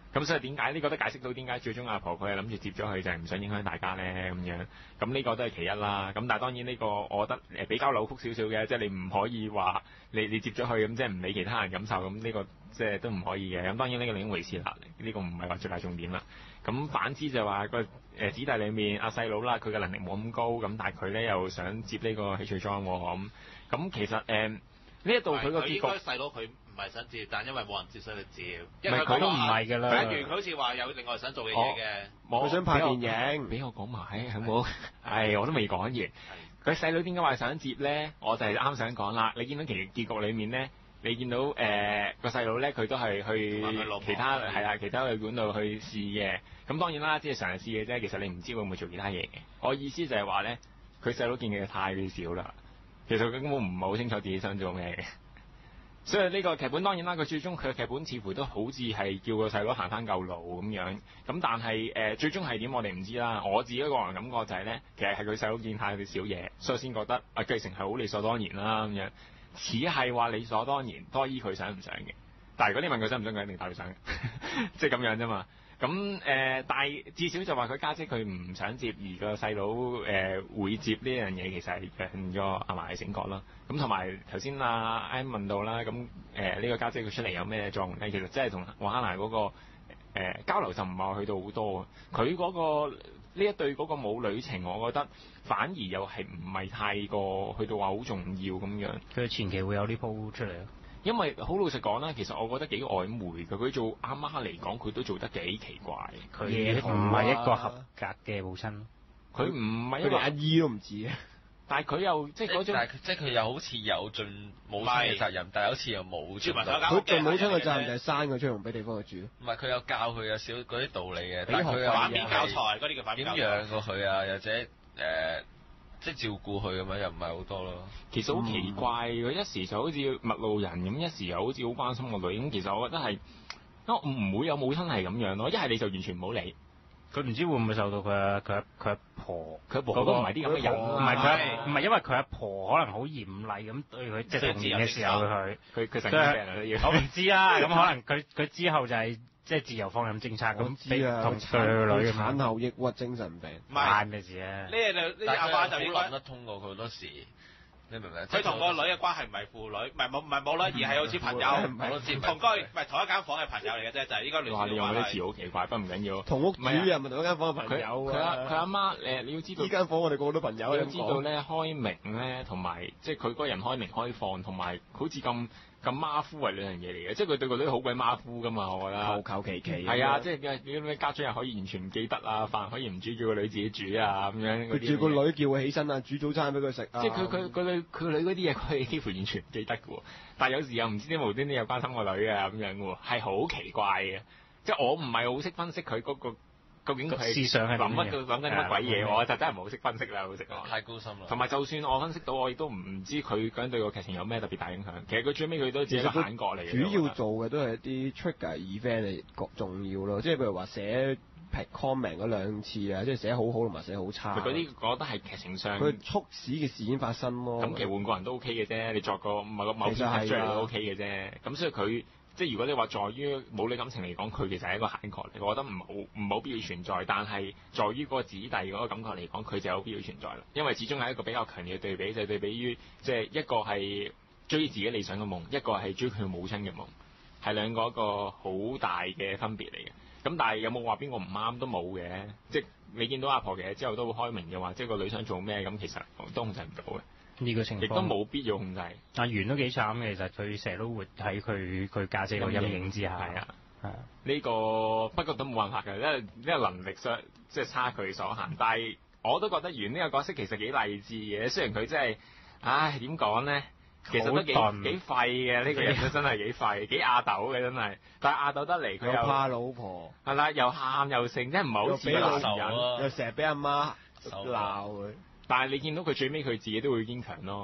咁所以點解呢個都解釋到點解最終阿婆佢係諗住接咗佢就係唔想影響大家咧咁樣。咁呢個都係其一啦。咁但係當然呢個我覺得誒比較扭曲少少嘅，即係你唔可以話你你接咗佢咁即係唔理其他人感受咁呢個即係都唔可以嘅。咁當然呢個另一回事啦，呢個唔係話最大重點啦。咁反之就話個誒子弟裡面阿細佬啦，佢嘅能力冇咁高，咁但係佢咧又想接呢個喜翠莊喎咁。咁其實誒呢一度佢個結局， 應該細佬佢唔係想接，但因為冇人接所以佢接。 唔係佢都唔係㗎啦。 假如佢好似話有另外想做嘅嘢嘅， 我佢想拍電影， 俾我講埋好冇？係我都未講完。佢細佬點解話想接咧？我就係啱想講啦。你見到其結局裡面咧，你見到誒個細佬咧，佢都係去其他係啦，其他旅館度去試嘅。咁當然啦，即係嘗試嘅啫。其實你唔知會唔會做其他嘢嘅。我意思就係話咧，佢細佬見嘅太少啦。其實佢根本唔係好清楚自己想做咩嘅。所以呢個劇本當然啦，佢最終佢嘅劇本似乎都好似係叫個細佬行翻舊路咁樣。咁但係誒、呃、最終係點我哋唔知啦。我自己個人感覺就係咧，其實係佢細佬見太啲少嘢，所以先覺得啊繼承係好理所當然啦咁樣。似係話理所當然多於佢想唔想嘅。但係如果你問佢想唔想，佢一定答佢想嘅，即係咁樣啫嘛。咁誒、呃，但係至少就話佢家姐佢唔想接，而個細佬誒會接呢樣嘢，其實係讓咗阿嫲醒覺啦。咁同埋頭先阿 I 問到啦，咁誒呢個家姐佢出嚟有咩作用咧？其實真係同瓦哈娜嗰個、呃、交流就唔係去到好多。佢嗰、個呢一對嗰個母女情，我覺得反而又係唔係太過去到話好重要咁樣。 佢前期會有啲鋪出嚟咯。 因為好老實講啦，其實我覺得幾曖昧嘅。佢做阿媽嚟講，佢都做得幾奇怪。 佢唔係一個合格嘅母親。 佢唔係一個佢連阿姨都唔似嘅。 但係佢又即係嗰種， 但係即係佢又好似有盡母親嘅責任，但係好似又冇盡到。 佢盡母親嘅責任就係生佢出嚟俾地方佢住。 唔係佢有教佢有少嗰啲道理嘅， 俾但係佢又反面教材嗰啲叫反面點教材。 養過佢啊，或者誒、呃、即係照顧佢咁樣，又唔係好多咯。 其實好奇怪，佢、嗯、一時就好似陌路人咁，一時又好似好關心個女咁。其實我覺得係，我唔會有母親係咁樣咯。一係你就完全唔好理。 佢唔知會唔會受到佢阿佢阿佢阿婆， 佢阿婆都唔係啲咁嘅人， 唔係佢唔係因為佢阿婆可能好嚴厲咁對佢，即係童年嘅時候佢佢佢成日病人都要。 我唔知啦，咁可能佢佢之後就係即係自由放任政策咁，俾同對佢女產後抑鬱精神病， 唔係咩事啊？ 呢嘢呢啲阿媽就應該諗得通過佢好多時。你明唔明？ 佢同個女嘅關係唔係父女，唔係冇唔係冇啦，而係好似朋友，同居唔係同一間房嘅朋友嚟嘅啫，就係應該類似嘅關係。 哇！你用嗰啲詞好奇怪，不過唔緊要。 同屋主人咪同一間房嘅朋友佢阿佢阿媽誒，你要知道呢間房我哋個個都朋友。 你要知道咧，開明咧，同埋即係佢嗰個人開明開放，同埋好似咁咁馬虎係兩樣嘢嚟嘅，即係佢對個女好鬼馬虎噶嘛，我覺得。 求求其其。 係啊，即係啲咩家長又可以完全唔記得啊，飯可以唔煮，叫個女自己煮啊咁樣。 佢叫個女叫佢起身啊，煮早餐俾佢食啊。 即係佢佢佢女佢女嗰啲嘢，佢幾乎完全唔記得嘅喎。但係有時又唔知啲無端端又關心個女啊咁樣嘅喎，係好奇怪嘅。即係我唔係好識分析佢嗰個。究竟佢思想係諗乜諗緊乜鬼嘢？我就真係唔好識分析啦，好識講。 太高深啦。 同埋就算我分析到，我亦都唔知佢究竟對個劇情有咩特別大影響。其實佢最尾佢都只係一個反角嚟嘅。 主要做嘅都係一啲 trigger event 嚟重要咯，即係譬如話寫 comment 嗰兩次啊，即係寫好好同埋寫好差。 嗰啲我覺得係劇情上佢促使嘅事件發生咯。 咁其實換個人都 OK 嘅啫，你作個某個某篇劇出嚟都 OK 嘅啫。咁所以佢。即係如果你話在於母女感情嚟講，佢其實係一個閒角嚟，我覺得唔好唔好必要存在。但係在於嗰個子弟嗰個感覺嚟講，佢就有必要存在啦。因為始終係一個比較強烈嘅對比，就係、對比於即係一個係追自己理想嘅夢，一個係追佢母親嘅夢，係兩個一個好大嘅分別嚟嘅。咁但係有冇話邊個唔啱都冇嘅，即係你見到阿婆其實之後都好開明嘅話，即係個女想做咩咁，其實都控制唔到嘅。 呢個情況亦都冇必要控制。 阿袁都幾慘嘅，其實佢成日都活喺佢佢家姐個陰影之下。 係啊， 係啊。 呢個不過都冇辦法嘅，因為呢個能力上即係差距所限。但係我都覺得袁呢個角色其實幾勵志嘅，雖然佢真係，唉點講咧，其實都幾幾廢嘅，呢個人都真係幾廢，幾亞豆嘅真係。但係亞豆得嚟佢又怕老婆， 係啦，又喊又剩，即係唔係好似個男人， 又成日俾阿媽鬧佢。 但係你見到佢最尾佢自己都會堅強咯，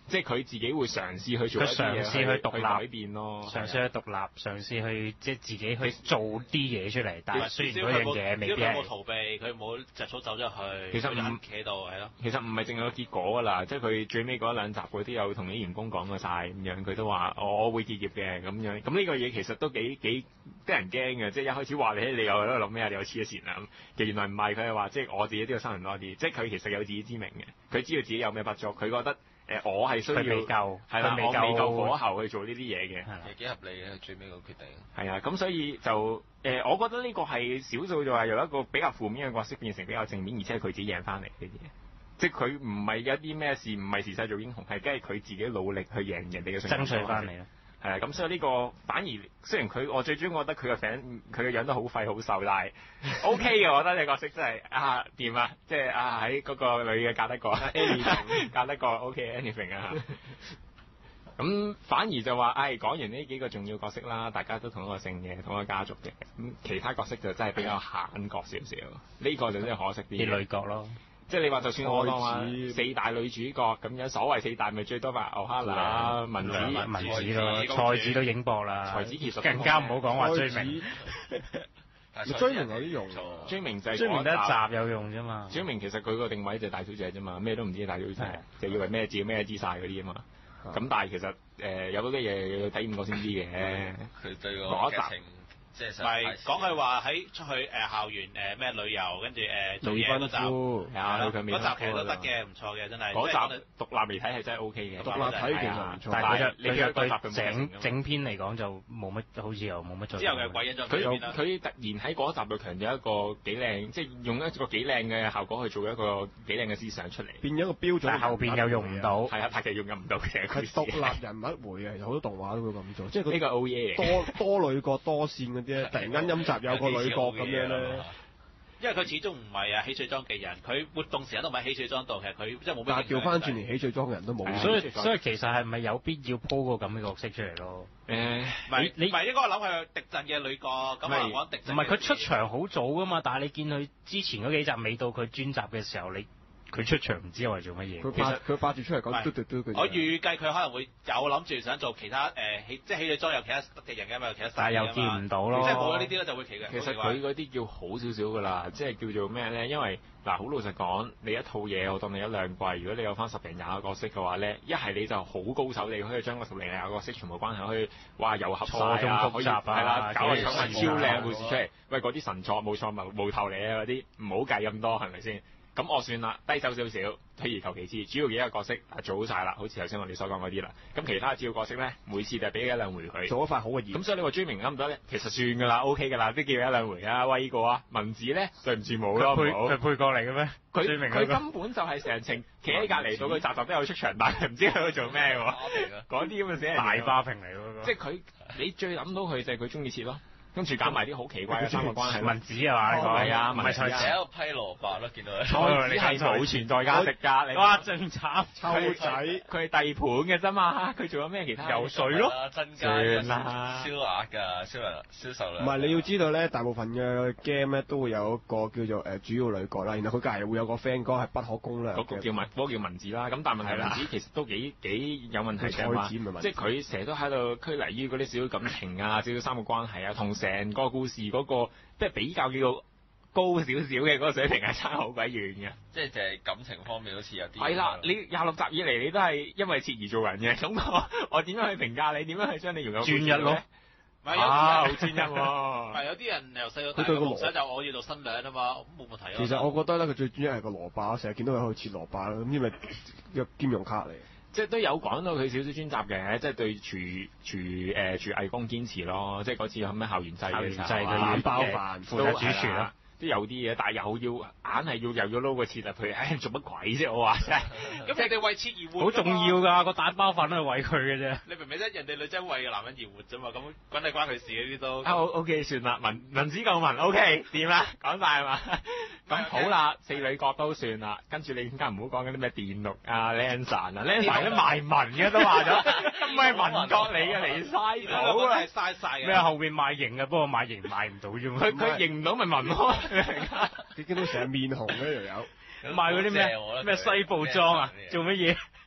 即係佢自己會嘗試去做一啲嘢佢嘗試去獨立改變咯， 嘗試去獨立，嘗試去即係自己去做啲嘢出嚟。但係雖然嗰樣嘢未必係佢冇逃避，佢冇著草走咗去， 其實唔企喺度係咯。 其實唔係淨係個結果㗎啦，即係佢最尾嗰兩集嗰啲有同啲員工講過晒咁樣，佢都話我會結業嘅咁樣。咁呢個嘢其實都幾幾得人驚嘅，即係一開始話你你又喺度諗咩啊？你又黐咗線啊咁。其實原來唔係，佢係話即係我自己都要新人多啲，即係佢其實有自己之明嘅，佢知道自己有咩不足，佢覺得。誒，我係需要佢未夠， 係啦， 未我未夠火夠候去做呢啲嘢嘅， 其實幾合理嘅最尾個決定。 係啊，咁所以就誒，我覺得呢個係少數就係由一個比較負面嘅角色變成比較正面，而且係佢自己贏翻嚟呢啲嘢，即係佢唔係一啲咩事，唔係時勢做英雄，係梗係佢自己努力去贏人哋嘅信任， 爭取翻嚟咯。 係啊，咁所以呢個反而雖然佢我最終覺得佢個餅佢個樣都好廢好瘦，但係 O K 嘅，我覺得你角色真係啊掂啊，即係啊喺嗰個女嘅嫁得過，anything 嫁得過 O K anything 啊。咁反而就話，唉、哎，講完呢幾個重要角色啦，大家都同一個姓嘅，同一個家族嘅，咁其他角色就真係比較閒角少少，呢、這個就真係可惜啲。 啲女角咯。 即係你話就算我當話子四大女主角咁樣，所謂四大咪最多話牛哈娜、文子、 文子咯， 子菜子都影薄啦。 才子其實更加唔好講話追明， 追明有啲用喎， 追明就係追明得一嗰集有用啫嘛。 追明其實佢個定位就係大小姐啫嘛，咩都唔知大小姐，就以為咩照咩知晒嗰啲啊嘛。咁但係其實誒有好多嘢要體驗過先知嘅。 佢對個嗰一集劇情即係唔係講佢話喺出去誒校園誒咩旅遊，跟住誒做嘢嗰集， 係啊，佢嗰集其實都得嘅，唔錯嘅真係。 嗰即係集獨立嚟睇係真係 O K 嘅。 獨立睇其實唔錯， 但係佢就你佢就對佢佢整整篇嚟講就冇乜，好似又冇乜作用。 之後嘅鬼影再佢變啦。 佢突然喺嗰一集度強調一個幾靚，即係用一個幾靚嘅效果去做一個幾靚嘅思想出嚟。 變咗一個標準。 但係後邊又用唔到。 係啊，拍劇用唔到嘅。 係獨立人物回嘅，其實好多動畫都會咁做，即係佢呢個 O E 嚟。 多多女角多線嗰啲咧，突然間陰集有個女角咁樣咧。 因為佢始終唔係啊喜水莊嘅人，佢活動時間都唔喺喜水莊度，其實佢即係冇咩。 但係調翻轉連喜水莊嘅人都冇。 所以所以其實係咪有必要鋪個咁嘅角色出嚟咯？ 誒， 唔係你唔係應該我諗係敵陣嘅女角，咁啊講敵陣。 唔係佢出場好早噶嘛，但係你見佢之前嗰幾集未到佢專集嘅時候，你佢出場唔知係為做乜嘢。 佢八佢八字出嚟講嘟嘟嘟佢。 我預計佢可能會有諗住想做其他誒喜，即係喜水莊有其他敵人嘅嘛，有其他。 但係又見唔到咯。 即係冇咗呢啲咧就會奇嘅。 其實佢嗰啲叫好少少㗎啦，即係叫做咩咧？因為嗱，好老實講，你一套嘢我當你一兩季，如果你有翻十零廿個角色嘅話咧，一係你就好高手，你可以將個十零廿個角色全部關係可以話糅合晒啊，可以係啦，搞嚟搞去超靚嘅故事出嚟。喂，嗰啲神作冇錯，無無頭嚟啊嗰啲，唔好計咁多係咪先？咁我算啦，低手少少，退而求其次，主要幾個角色啊做好晒啦，好似頭先我哋所講嗰啲啦。咁其他主要角色咧，每次就俾一兩回佢做一塊好嘅嘢。 咁所以你話追明啱唔得咧？其實算㗎啦 ，OK 㗎啦，都叫一兩回啊，威過啊。文字咧對唔住冇咯， 佢唔好配佢配角嚟嘅咩？ 佢追明佢根本就係成程企喺隔離到佢集集都有出場，但係唔知佢喺度做咩喎。嗰啲咁嘅死人大花瓶嚟喎， 即係佢你最諗到佢就係佢中意切咯。跟住搞埋啲好奇怪嘅三個關係， 文子係嘛？呢個係啊， 唔係菜子， 喺度批蘿蔔咯，見到佢。 菜子係冇存在價值㗎，你哇正慘， 臭仔佢係遞盤嘅啫嘛，佢做咗咩其他？ 游水咯， 增加算啦銷額㗎，銷量銷售量。 唔係你要知道咧，大部分嘅 game 咧都會有一個叫做誒主要女角啦，然後佢隔離會有個 friend 哥係不可攻略。 嗰個叫文，嗰個叫文子啦。咁但係問題文子其實都幾幾有問題嘅嘛，即係佢成日都喺度拘泥於嗰啲少少感情啊、少少三個關係啊，同成個故事嗰個即係比較叫做高少少嘅嗰個水平係差好鬼遠嘅， 即係就係感情方面好似有啲係啦。你廿六集以嚟你都係因為切而做人嘅，咁我我點樣去評價你？點樣去將你融入專一咯？ 唔係有啊，好啲專一喎。 係有啲人由細到大嘅夢想就我要做新娘啊嘛，冇問題啊。 其實我覺得咧，佢最專一係個蘿蔔，成日見到佢喺度切蘿蔔啦，咁因為個兼容卡嚟。 即係都有講到佢少少專集嘅，即係對廚廚誒廚藝工堅持咯。即係嗰次有咩校園祭嘅時候， 校園祭佢軟包飯負責責主廚啦。 都有啲嘢，但係又要硬係要又要撈個切入去，唉做乜鬼啫？我話真係， 咁人哋為切而活， 好重要㗎，個蛋包飯都係為佢嘅啫。 你明唔明啫？人哋女仔為個男人而活啫嘛，咁關你關佢事呢啲都。 啊 OK 算啦，文文子夠文 OK 掂啦，講晒係嘛？咁好啦，四女角都算啦，跟住你更加唔好講緊啲咩電錄啊、Lancer 啊 ，Lancer 都賣文嘅都話咗，唔係文角嚟嘅嚟嘥到啦， 嘥晒嘅。 咩後邊賣型嘅，不過賣型賣唔到啫嘛。 佢佢認唔到咪文咯？ 你見到成日面紅呢條友， 賣嗰啲咩咩西部裝啊？做乜嘢？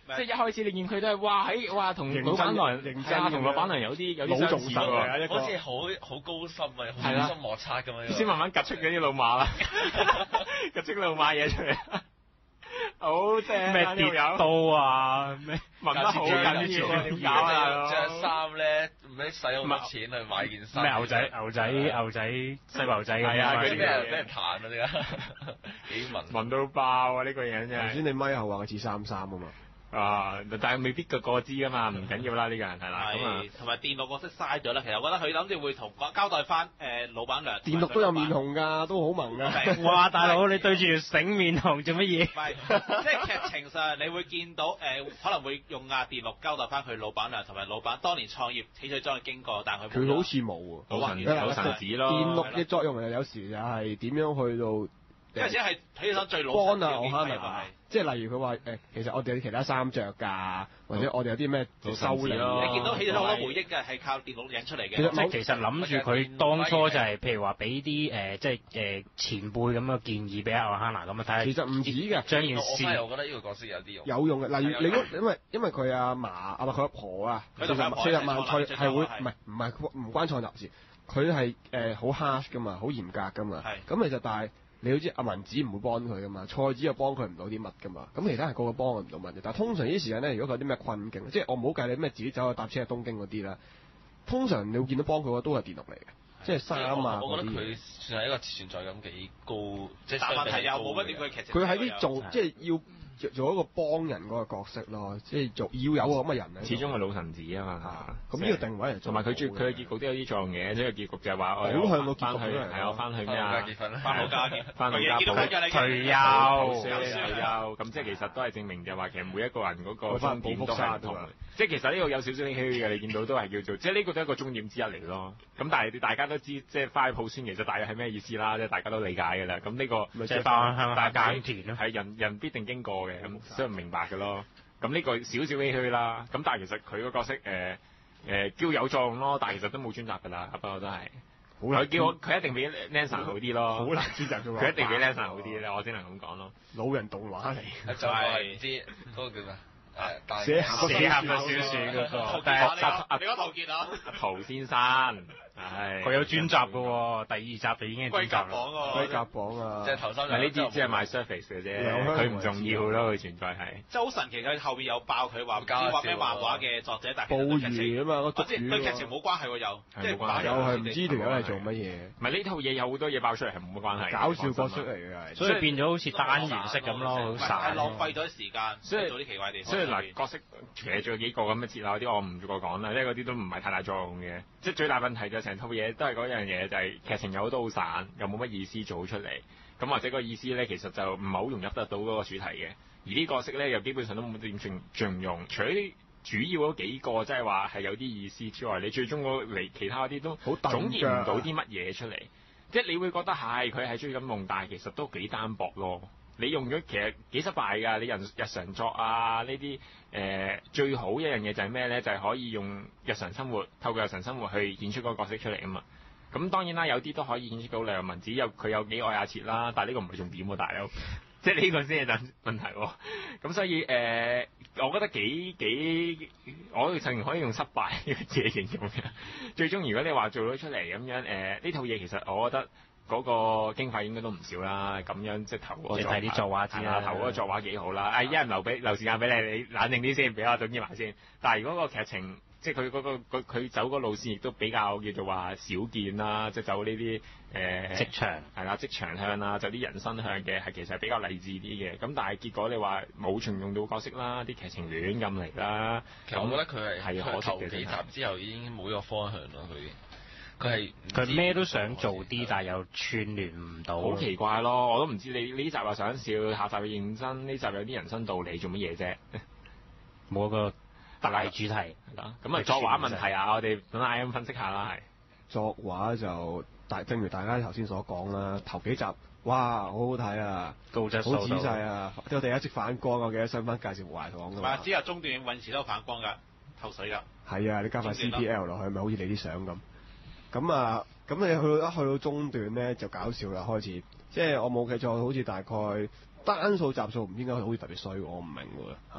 即係一開始你見佢都係哇喺哇同老闆娘認真係啊同老闆娘有啲有啲相似喎， 好似好好高深啊，好高深莫測咁樣。 先慢慢趌出嗰啲老馬啦，趌出老馬嘢出嚟。好正咩跌刀啊？咩聞得好緊要啊？點搞啊？ 着衫咧，唔使使好多錢去買件衫。 咩牛仔牛仔牛仔西牛仔係啊， 嗰啲俾人俾咩人彈啊！點解幾聞聞到爆啊！呢個嘢真係。 頭先你咪後話佢似三三啊嘛。 啊！但係未必個個知噶嘛，唔緊要啦，呢個人係啦。咁啊係，同埋電腦角色嘥咗啦。其實我覺得佢諗住會同交代翻誒老闆娘。 電腦都有面紅㗎，都好萌㗎。 哇！大佬你對住條醒面紅做乜嘢？ 唔係，即係劇情上你會見到誒、呃，可能會用阿電腦交代翻佢老闆娘同埋老闆當年創業起水裝嘅經過，但係佢佢好似冇喎。 老神老神子咯。 電腦嘅作用係有時就係點樣去到。 因為只係睇起身最老幫啊， 嘅我慳係啊，即係例如佢話誒，其實我哋有啲其他衫着㗎，或者我哋有啲咩修理咯。 你見到起咗好多回憶嘅係靠電腦影出嚟嘅。 即係其實諗住佢當初就係譬如話俾啲誒即係誒前輩咁嘅建議俾阿奧哈娜咁啊睇下。 其實唔止嘅， 將件我事反而我覺得呢個角色有啲用。 有用嘅，例如你因為因為佢阿嫲啊唔係佢阿婆啊，四十四十萬歲係會唔係唔係唔關創立事，佢係誒好 harsh 㗎嘛，好嚴格㗎嘛。咁其實但係。你好似阿文子唔會幫佢噶嘛，菜子又幫佢唔到啲乜噶嘛，咁其他人個個幫佢唔到乜嘅。但係通常呢啲時間咧，如果佢有啲咩困境，即係我唔好計你咩自己走去搭車去東京嗰啲啦，通常你會見到幫佢嘅都係電腦嚟嘅，即係衫啊嗰啲。 我覺得佢算係一個存在感幾高，即係但問題又冇乜點佢劇情。 佢喺啲做即係要。做一個幫人嗰個角色咯，即係做要有個咁嘅人咧。 始終係老臣子啊嘛， 咁呢個定位係同埋佢最佢嘅結局都有啲作用嘅，即係結局就係話我好向個翻去結局係我翻去咩啊？ 翻老家結， 翻老家退退休退休，咁即係其實都係證明就係話其實每一個人嗰個終點都係唔同。即係其實呢個有少少唏噓嘅，你見到都係叫做，即係呢個都係一個終點之一嚟咯。咁但係大家都知，即係翻去抱孫其實大約係咩意思啦，即係大家都理解㗎啦。咁呢個即係翻鄉下耕田咯，係人人必定經過嘅，咁所以明白嘅咯。咁呢個少少唏噓啦。咁但係其實佢個角色誒誒叫有作用咯，但係其實都冇專集㗎啦，不過都係。佢叫我佢一定比 Lancer 好啲咯， 好難專集㗎嘛。 佢一定比 Lancer 好啲咧，我只能咁講咯。 老人動畫嚟， 就係唔知嗰個叫咩？誒， 寫鹹寫鹹嘅小說嗰個， 但係你講陶傑啊？ 阿陶先生，係佢有專集嘅喎，第二集就已經係專集啦。 龜甲榜啊， 即係頭三集。 呢啲只係賣 surface 嘅啫，佢唔重要咯，佢存在係。 即係好神奇，佢後邊有爆佢話唔知畫咩漫畫嘅作者，但係捕魚啊嘛，個即係對劇情冇關係喎，又即係爆又係唔知條友係做乜嘢。 唔係呢套嘢有好多嘢爆出嚟係冇乜關係， 搞笑角色嚟嘅， 所以變咗好似單元式咁咯，好散。 係浪費咗時間， 所以做啲奇怪地方。 所以嗱，角色其實仲有幾個咁嘅節啊，嗰啲我唔逐個講啦，因為嗰啲都唔係太大作用嘅。即係最大問題就係成套嘢都係嗰樣嘢，就係劇情有好多好散，又冇乜意思做出嚟。咁或者個意思咧，其實就唔係好融入得到嗰個主題嘅。而啲角色咧，又基本上都冇點盡盡用。除咗啲主要嗰幾個，即係話係有啲意思之外，你最終嗰嚟其他嗰啲都總結唔到啲乜嘢出嚟。即係你會覺得係佢係追緊夢，但係其實都幾單薄咯。你用咗其實幾失敗㗎。你人日常作啊呢啲誒最好一樣嘢就係咩咧？就係、是、可以用日常生活透過日常生活去演出嗰個角色出嚟啊嘛。咁當然啦，有啲都可以演出到例如文子有佢有幾愛阿切啦，但係呢個唔係重點喎，大佬。即係呢個先係問題喎。咁所以誒、呃，我覺得幾幾，我甚至可以用失敗呢個字形容嘅。最終如果你話做到出嚟咁樣誒，呢、呃、套嘢其實我覺得嗰個經費應該都唔少啦。咁樣即係頭嗰個睇啲作畫先啦， 頭嗰個作畫幾好啦。誒，一人留俾留時間俾你，你冷靜啲先，俾我總結埋先。但係如果個劇情，即係佢嗰個佢走嗰路線亦都比較叫做話少見啦，即係走呢啲誒職場係啦，職場向啦，就啲人生向嘅係其實係比較勵志啲嘅。咁但係結果你話冇重用到角色啦，啲劇情亂咁嚟啦。 其實我覺得佢係係可惜嘅。 頭幾集之後已經冇咗個方向咯，佢佢係佢咩都想做啲，但係又串聯唔到。 好奇怪咯！我都唔知你呢集又想笑，下集又認真，呢集有啲人生道理做乜嘢啫？ 冇一個大主題係啦。咁啊作畫問題啊，我哋等阿 M 分析下啦，係作畫就大，正如大家頭先所講啦，頭幾集哇好好睇啊， 高質素， 好仔細啊，我哋一直反光，我記得想翻介紹懷港㗎嘛。 之後中段泳池都反光㗎，透水㗎。 係啊，你加塊 C P L 落去，咪好似你啲相咁。咁啊，咁你去到一去到中段咧就搞笑啦，開始即係我冇記錯，好似大概單數集數唔應該好似特別衰，我唔明喎嚇。好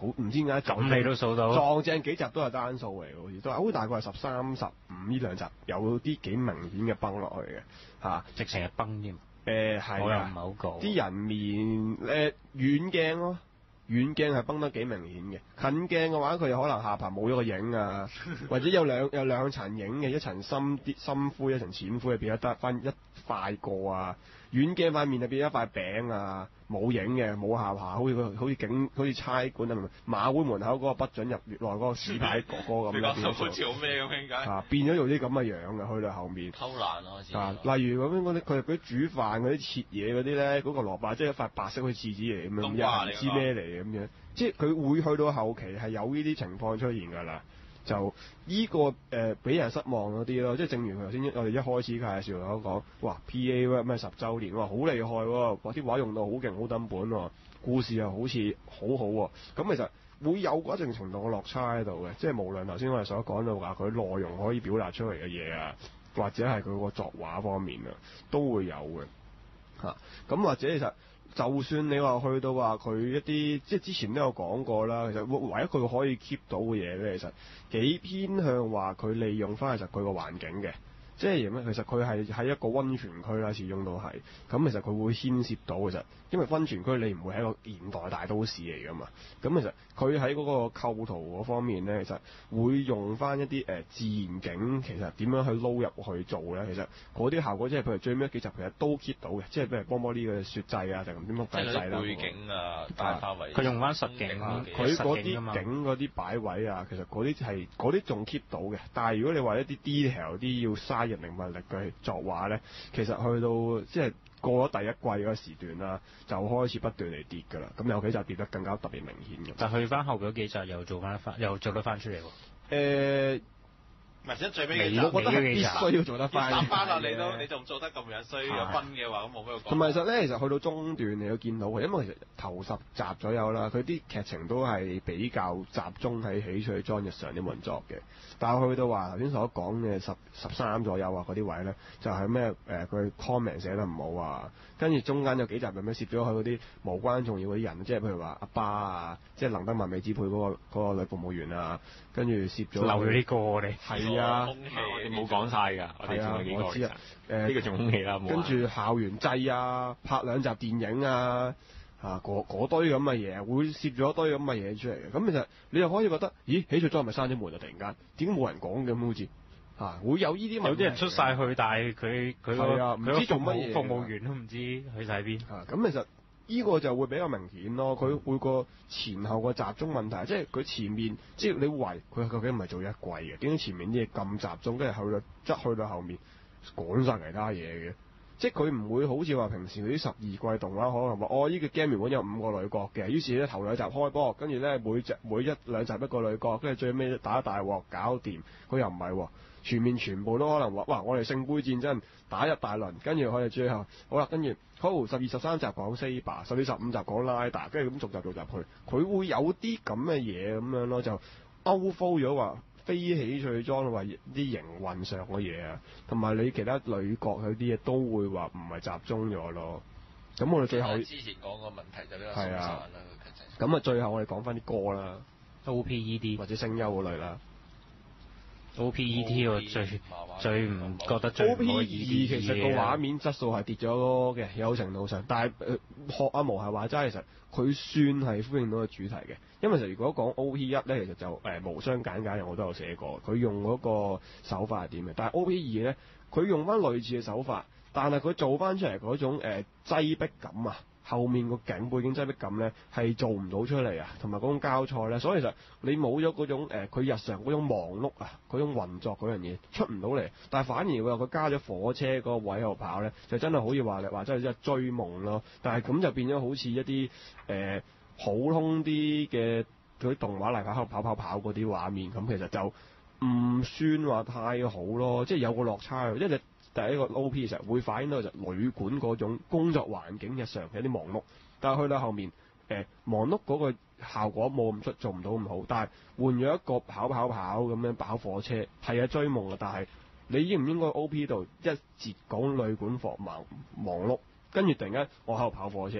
好唔知點解咁你都數到撞正幾集都係單數嚟嘅，好似都係好似大概係十三十五呢兩集有啲幾明顯嘅崩落去嘅嚇， 直情係崩添。 誒係我又唔係啊， 好講。 啲人面誒遠鏡咯。遠鏡係崩得幾明顯嘅，近鏡嘅話佢有可能下巴冇咗個影啊，或者有兩有兩層影嘅，一層深啲深灰，一層淺灰，變咗得翻一塊過啊。遠鏡塊面就變咗一塊餅啊，冇影嘅，冇下巴，好似個好似警好似差館啊，馬會門口嗰個不准入月內嗰個屎牌哥哥咁樣變咗好似好咩咁點解？ 啊，變咗做啲咁嘅樣嘅，去到後面。 偷懶咯開始。 啊，例如咁樣嗰啲，佢佢煮飯嗰啲切嘢嗰啲咧，嗰、嗰個蘿蔔即係一塊白色好似廁紙嚟咁樣， 冬瓜嚟㗎又唔知咩嚟咁樣，即係佢會去到後期係有呢啲情況出現㗎啦。就依、個誒俾、呃、人失望嗰啲咯，即係正如佢頭先我哋一開始介紹所講，哇 P A 咩十週年，哇好厲害喎，嗰啲畫用到好勁好抌本喎，故事又好似好好喎，咁其實會有嗰一定程度嘅落差喺度嘅，即係無論頭先我哋所講到話佢內容可以表達出嚟嘅嘢啊，或者係佢個作畫方面啊，都會有嘅嚇。咁、啊、或者其實就算你話去到話佢一啲，即係之前都有講過啦，其實唯一佢可以 keep 到嘅嘢咧，其實幾偏向話佢利用翻其實佢個環境嘅。即係咩？其實佢係喺一個溫泉區啦，始終都係。咁其實佢會牽涉到其實，因為溫泉區你唔會係一個現代大都市嚟㗎嘛。咁其實佢喺嗰個構圖嗰方面咧，其實會用翻一啲誒、呃、自然景，其實點樣去撈入去做咧？其實嗰啲效果即係譬如最尾幾集其實都 keep 到嘅，即係譬如波波呢個雪祭啊，定咁點樣擺祭啦。 背景啊，大範圍。 佢用翻實景啊， 佢嗰啲實景㗎嘛景嗰啲擺位啊，其實嗰啲係嗰啲仲 keep 到嘅。但係如果你話一啲 detail 啲要嘥人力物力嘅作畫咧，其實去到即係過咗第一季嗰個時段啦，就開始不斷嚟跌㗎啦。咁有幾集跌得更加特別明顯嘅。 但去翻後嗰幾集又做翻翻，又做得翻出嚟喎。 誒、 唔係，即係最尾幾尾集我覺得係必須要做得翻。 要翻啦，你都你仲做得咁樣衰，有分嘅話咁冇咩講。 同埋其實咧，其實去到中段你都見到嘅，因為其實頭十集左右啦，佢啲劇情都係比較集中喺喜翠莊日常啲運作嘅。但係去到話頭先所講嘅十十三左右啊嗰啲位咧，就係咩誒佢 comment 寫得唔好啊，跟住中間有幾集咁樣攝咗去嗰啲無關重要嗰啲人，即係譬如話阿爸啊，即係能登萬美子配嗰、嗰個嗰個女服務員啊，跟住攝咗漏咗呢個我哋。 係啊， 空氣我哋冇講晒㗎，我哋係啊仲有幾個我知啊其實呢個仲空氣啦，冇跟住校園祭啊，拍兩集電影啊，啊嗰嗰堆咁嘅嘢，會攝咗一堆咁嘅嘢出嚟嘅。咁其實你又可以覺得，咦，喜翠莊係咪閂咗門啊？突然間點解冇人講嘅咁好似嚇、啊？會有呢啲問題， 有啲人出晒去，但係佢佢個係啊唔知佢個做乜嘢服務服務員都唔知去晒邊。 啊，咁其實呢個就會比較明顯咯。佢會個前後個集中問題，即係佢前面，即係你圍佢究竟唔係做一季嘅，點解前面啲嘢咁集中，跟住去到即去到後面講晒其他嘢嘅？即係佢唔會好似話平時嗰啲十二季動畫，可能話哦，呢、這個 game 原本有五個女角嘅，於是咧頭兩集開波，跟住咧每集每一兩集一個女角，跟住最尾打一大鑊搞掂。佢又唔係喎，全面全部都可能話哇，我哋聖杯戰爭打一大輪，跟住我哋最後好啦，跟住好十二十三集講 Saber， 十四十五集講 Lida，跟住咁逐集逐集去，佢會有啲咁嘅嘢咁樣咯，就 outflow 咗話。非喜翠莊或啲營運上嘅嘢啊，同埋你其他女角佢啲嘢都會話唔係集中咗咯。咁我哋最後之前講個問題就比較鬆散啦，個劇情。 咁啊，最後我哋講翻啲歌啦 O P E D 或者聲優嗰類啦。 O P E D 我最 O P 最唔覺得最 O 唔 P 二可以其實個畫面質素係跌咗嘅，有程度上，但係誒、呃、學阿毛係話齋，其實佢算係呼應到個主題嘅。因為其實如果講 O P 一咧，其實就誒、呃、無雙簡介我都有寫過，佢用嗰個手法係點嘅。但係 O P 二咧，佢用翻類似嘅手法，但係佢做翻出嚟嗰種誒、呃、擠迫感啊！後面個景背景擠迫感咧係做唔到出嚟啊，同埋嗰種交錯咧，所以其實你冇咗嗰種誒佢、呃、日常嗰種忙碌啊，嗰種運作嗰樣嘢出唔到嚟，但係反而會有佢加咗火車嗰個位喺度跑咧，就真係好似話你話真係真係追夢咯。但係咁就變咗好似一啲誒、呃、普通啲嘅嗰啲動畫嚟跑跑跑跑嗰啲畫面，咁其實就唔算話太好咯，即係有個落差，因為你第一個 O P 其實會反映到就旅館嗰種工作環境日常嘅一啲忙碌，但係去到後面誒、呃、忙碌嗰個效果冇咁出，做唔到咁好。但係換咗一個跑跑跑咁樣跑火車，係啊追夢啊！但係你應唔應該 O P 度一節講旅館房忙忙碌，跟住突然間我喺度跑火車，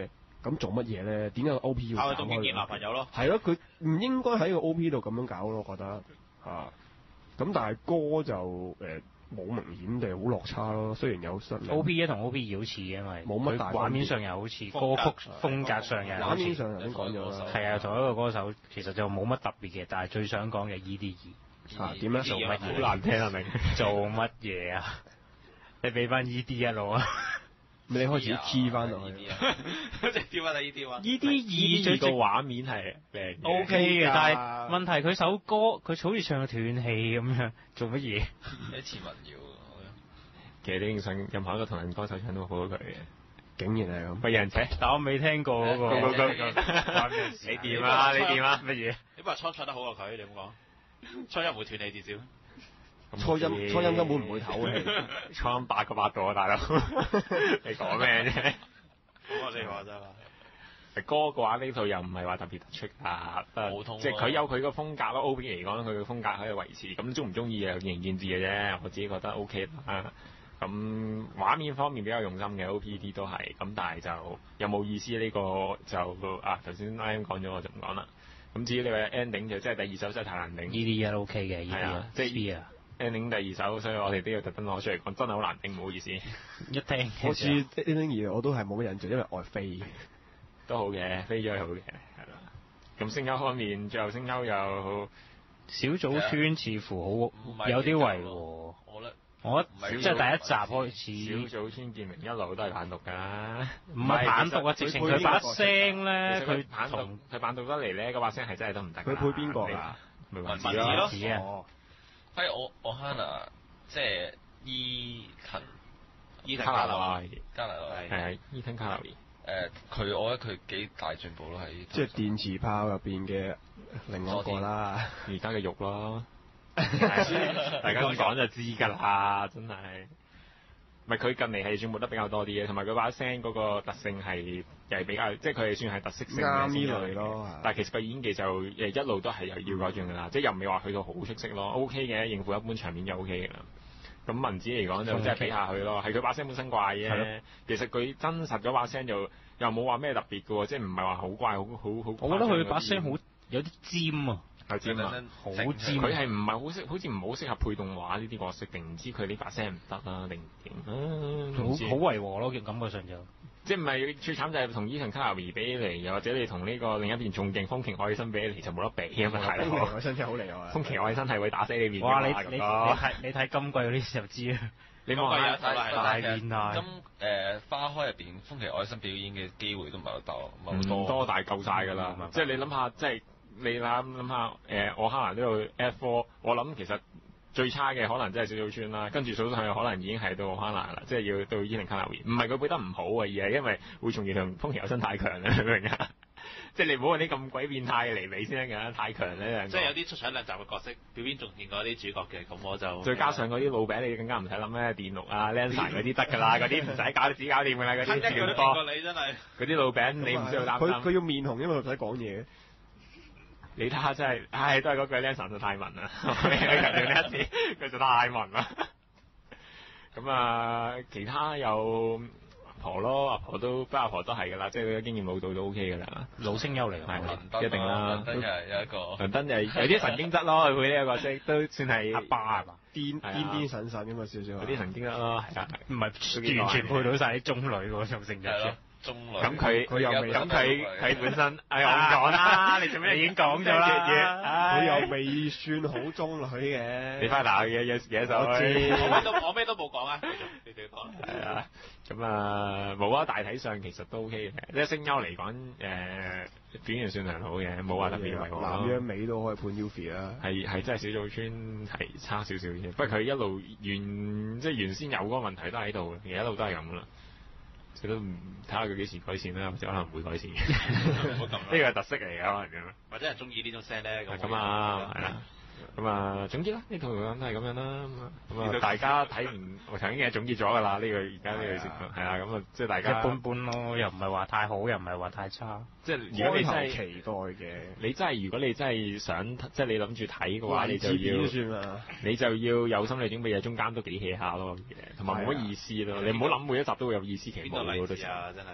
咁做乜嘢咧？點解個 O P 要靠佢搞開兩仲見見男朋友咯。 係咯，佢唔應該喺個 O P 度咁樣搞咯，我覺得嚇。咁、但係歌就誒冇、明顯地好落差咯，雖然有失量。 O P 一同 O P 二好似嘅，因為冇乜大分別畫面上又好似，歌風格曲風格上又好畫面似。 上頭先講咗啦。 係啊，同一個歌手其實就冇乜特別嘅，但係最想講嘅 E D 二啊點咧？ 做乜嘢？ 好難聽啊，明？ 做乜嘢啊？你俾翻 E D 一我啊咪你開始 key 翻落去。 即係跳翻第 E D 啊 ！E D 二二最個畫面係靚嘅 O K 嘅， 㗎但係問題佢首歌佢好似唱到斷氣咁樣，做乜嘢？ 有啲似民謠啊我覺得其實你想任何一個同人歌手唱都好過佢嘅， 竟然係咁。 不有人請。 但我未聽過嗰個嗰個嗰個你你掂啊？你掂啊？ 乜嘢？ 你話初唱得好過佢，你咁講，初一唔會斷氣至少。 初音初音根本唔會唞氣。 初音八個八度啊，大佬！你講咩啫？ 咁我哋話啫嘛。 歌嘅話呢套又唔係話特別突出啊， 普通咯即係佢有佢個風格咯。O P 嚟講，佢個風格可以維持。咁中唔中意啊？見仁見智嘅啫。我自己覺得 O K 啦。咁畫面方面比較用心嘅 O P D 都係，咁但係就有冇意思呢個就啊頭先啱啱講咗我就唔講啦。咁至於你話 ending 就即係第二首真係太難頂。 E D 一 O K 嘅 E D 係啊一， 即係 Spear ending 第二首，所以我哋都要特登攞出嚟講，真係好難頂，唔好意思。 一聽好似 ending 二我都係冇乜印象，因為外飛。 都好嘅，飛咗係好嘅，係啦。咁聲優方面，最後聲優又小組村似乎唔係好有啲違和。 我覺得我覺唔係得即係第一集開小組村建明一路都係版讀㗎， 唔係版讀啊，直情佢把聲咧， 佢佢版讀同佢版讀得嚟咧，嗰把聲係真係得唔得㗎？ 佢配邊個㗎？ 咪文字文字咯。 咯子啊， 哦， 反而我我 Hana 即係伊藤伊藤卡納加納維加拿大係係伊藤卡納維。 誒佢我覺得佢幾大進步咯喺即係電磁炮入邊嘅另外一個啦。 而家嘅肉咯，大家咁講就知㗎啦，真係。唔係佢近嚟係算活得比較多啲嘅，同埋佢把聲嗰個特性係又係比較，即係佢係算係特色性嘅啱呢聲優類咯。 但係其實個演技就誒一路都係有要改進㗎啦，即係又唔係話去到好出色咯 ，OK 嘅，應付一般場面就 OK 㗎啦。咁文子嚟講就真係比下去咯，係佢把聲本身怪係咯嘅。其實佢真實嗰把聲就又冇話咩特別嘅喎，即係唔係話好怪好好好。 我覺得佢把聲好有啲尖啊， 係尖啊！ 好尖佢係唔係好適，好似唔好適合配動畫呢啲角色，定唔知佢呢把聲唔得啦，定點啊？ 好唔知好違和咯，感覺上就。 即係唔係最慘就係同伊藤卡納維比起嚟，又或者你同呢個另一邊仲勁風崎愛生比起嚟就冇得比啊嘛，大佬。 我身體好厲害。 風崎愛生係會打死你面㗎哇！你嘛你你咁睇你睇今季嗰啲就知啦， 你望下今季有睇啦係啦大變態咁誒花開入邊風崎愛生表演嘅機會都唔係好多，唔係好唔多。 多但係夠晒㗎啦嗯， 即係你諗下，即係你諗諗下誒，我可能都有 F 四，我諗其實。最差嘅可能真係小島村啦，跟住數上去可能已經係到哈娜啦，即係要到伊藤卡納維。唔係佢配得唔好啊，而係因為會從而同風崎有生太強啦，明唔明啊？即係你唔好揾啲咁鬼變態嘅嚟比先得㗎，太強咧。 即係有啲出場兩集嘅角色，表演仲見過啲主角嘅，咁我就再加上嗰啲老餅，你更加唔使諗咩電錄啊、Lancer 嗰啲得㗎啦，嗰啲唔使搞，自己搞掂㗎啦，嗰啲一個都見過你真係。 嗰啲老餅你唔需要擔佢佢心。 要面紅，因為佢唔使講嘢。 你睇下真係，唉，都係嗰句 Lancer 就太文啦，強調呢一次，佢就太文啦。咁啊，其他有阿婆咯，阿婆都不過阿婆都係㗎啦，即係佢嘅經驗老到都 OK 㗎啦。 老聲優嚟㗎。 係倫敦一定啦倫敦又係有一個倫敦就係有啲神經質咯，佢配呢個角色都算係阿爸係嘛？ 癲係啊癲癲神神咁嘛，少少。 有啲神經質咯，係啊。 唔係完全配到晒啲中女嗰種性係咯質。 中女。 咁佢佢又未咁佢佢本身，哎呀，我唔講啦，你做咩？ 你已經講咗啦佢又未算好中女嘅。 你翻打嘅有幾多首？ 我知我咩都我咩都冇講啊，繼續你哋講。 係啊，咁啊冇啊，大體上其實都 OK 嘅，即係聲優嚟講，誒表現算良好嘅，冇話特別為我南央美都可以判 Ufi 啦。 係係真係小組村係差少少啫，不過佢一路原即係原先有嗰個問題都喺度嘅，其實一路都係咁噶啦。佢都唔睇下佢幾時改善啦，或者可能唔會改善嘅。 唔好咁啦呢個係特色嚟嘅，可能咁。 或者係中意呢種聲咧， 係咁啊，係啦。咁啊，總結啦，呢套講都係咁樣啦。咁啊，大家睇唔，我頭先嘅總結咗㗎啦。呢個而家呢個情況係啊，咁啊，即係大家一般般咯，又唔係話太好，又唔係話太差。 即係如果你真係期待嘅， 你真係如果你真係想，即係你諗住睇嘅話，你就要算啦。 你就要有心理準備，中間都幾 hea 下咯，同埋冇乜意思咯。你唔好諗每一集都會有意思期邊個例望嗰啲子啊？真係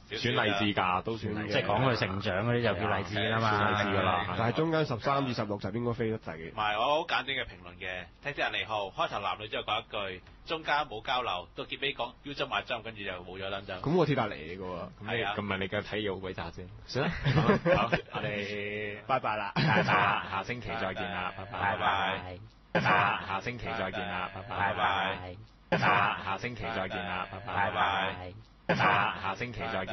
少少選勵志㗎，都算係嘅。 即係講佢成長嗰啲就叫勵志啦嘛， 算勵志㗎啦。 但係中間十三至十六集應該飛得滯唔。係，我好簡短嘅評論嘅。聽啲人嚟號，開頭男女之後講一句，中間冇交流，到結尾講腰針買針，跟住就冇咗啦就。 咁我鐵達尼嚟嘅喎。 咁你係啊咁咪你嘅睇嘢好鬼渣先。算啦，好，我哋拜拜啦， 拜拜，下星期再見啦，拜拜， 拜拜， 下下星期再見啦，拜拜， 拜拜， 下下星期再見啦，拜拜， 拜拜。 下下星期再見。